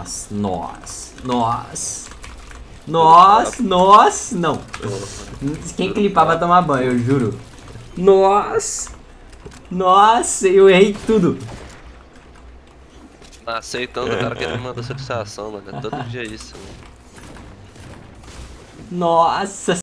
Nossa, nossa, nossa. Nossa, nossa, não. Quem clipar vai tomar banho, eu juro. Nossa. Nossa, eu errei tudo. Aceitando o cara que ele manda solicitação, mano. Todo dia é isso, mano. Nossa